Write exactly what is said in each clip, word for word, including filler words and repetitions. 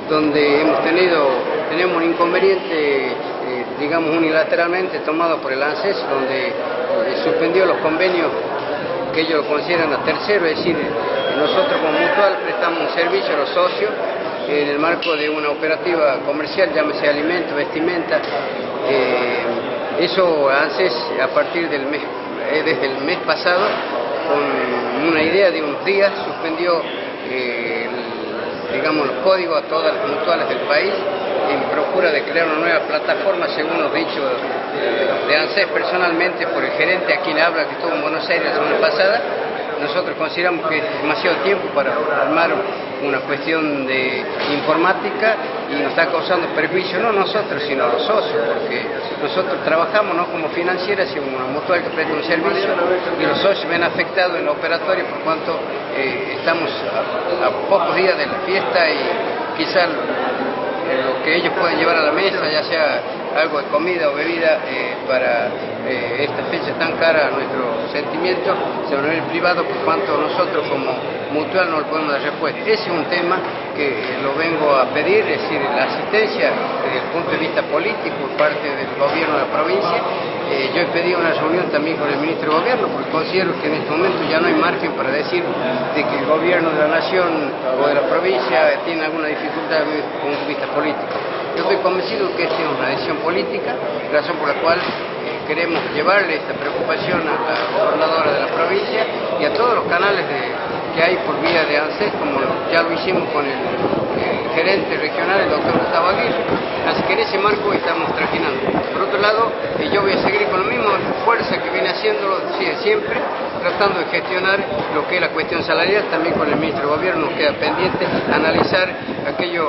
donde hemos tenido, tenemos un inconveniente, eh, digamos unilateralmente tomado por el ANSES, donde eh, suspendió los convenios que ellos lo consideran a tercero, es decir, nosotros como Mutual prestamos un servicio a los socios en el marco de una operativa comercial, llámese alimento, vestimenta. Eh, eso ANSES a partir del mes, eh, desde el mes pasado, con una idea de unos días, suspendió eh, el, digamos, los códigos a todas las mutuales del país en procura de crear una nueva plataforma, según los dichos eh, de ANSES personalmente por el gerente a quien habla, que estuvo en Buenos Aires la semana pasada. Nosotros consideramos que es demasiado tiempo para armar una cuestión de informática y nos está causando perjuicio no nosotros sino a los socios, porque nosotros trabajamos no como financiera sino como una mutual que presta un servicio y los socios ven afectados en la operatoria por cuanto eh, estamos a, a pocos días de la fiesta y quizás lo que ellos pueden llevar a la mesa, ya sea algo de comida o bebida, eh, para eh, esta fecha tan cara a nuestro sentimiento, se va a nivel privado, por cuanto nosotros como mutual no le podemos dar respuesta. Ese es un tema que lo vengo a pedir, es decir, la asistencia desde el punto de vista político por parte del gobierno de la provincia. Eh, yo he pedido una reunión también con el ministro de Gobierno, porque considero que en este momento ya no hay margen para decir de que el gobierno de la nación o de la provincia tiene alguna dificultad desde el punto de vista político. Yo estoy convencido que esta es una decisión política, razón por la cual eh, queremos llevarle esta preocupación a la gobernadora de la provincia y a todos los canales de, que hay por vía de ANSES, como ya lo hicimos con el, el gerente regional, el doctor Gustavo Aguirre. Así que en ese marco estamos trajinando. Por otro lado, eh, yo voy a seguir con la misma fuerza que viene haciéndolo sí, siempre, tratando de gestionar lo que es la cuestión salarial. También con el ministro de Gobierno nos queda pendiente analizar aquello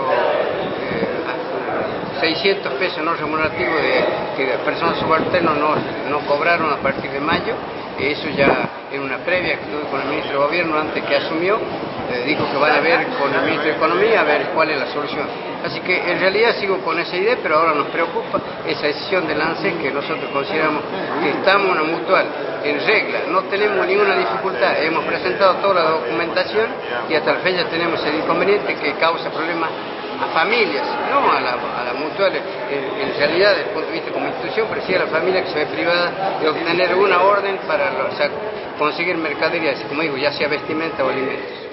seiscientos pesos no remunerativos de, que las personas subalternas no, no cobraron a partir de mayo. Eso ya en una previa que tuve con el ministro de Gobierno antes que asumió, eh, dijo que van a ver con el ministro de Economía a ver cuál es la solución. Así que en realidad sigo con esa idea, pero ahora nos preocupa esa decisión del ANSES, que nosotros consideramos que estamos una mutual en regla, no tenemos ninguna dificultad, hemos presentado toda la documentación y hasta la fecha tenemos el inconveniente que causa problemas a familias, no a la, a la mutual en, en realidad desde el punto de vista como institución, pero sí a la familia que se ve privada de obtener una orden para o sea, conseguir mercaderías, como digo, ya sea vestimenta o alimentos.